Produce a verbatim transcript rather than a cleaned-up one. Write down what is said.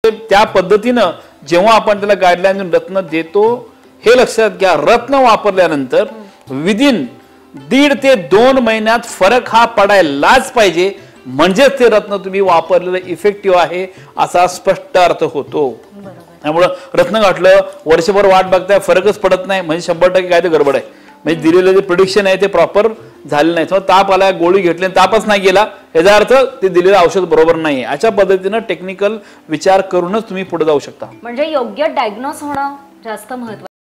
त्या पद्धतीनं जेव्हा आपण त्याला गाईडलाईन रत्न देतो हे लक्षात घ्या, रत्न वापरल्यानंतर विदिन दीड ते दोन महिन्यात फरक हा पडायलाच पाहिजे, म्हणजेच ते रत्न तुम्ही वापरलेलं इफेक्टिव्ह आहे असा स्पष्ट अर्थ होतो. त्यामुळे रत्न घातलं वर्षभर वाट बघताय फरकच पडत नाही म्हणजे शंभर टक्के काय ते गडबड आहे, म्हणजे दिलेलं जे प्रिडिक्शन आहे ते प्रॉपर झालं नाही. किंवा ताप आला गोळी घेतली तापच नाही गेला याचा अर्थ ते दिलेलं औषध बरोबर नाही. अशा पद्धतीनं टेक्निकल विचार करूनच तुम्ही पुढे जाऊ शकता. म्हणजे योग्य डायग्नोस होणं जास्त महत्त्वाचं.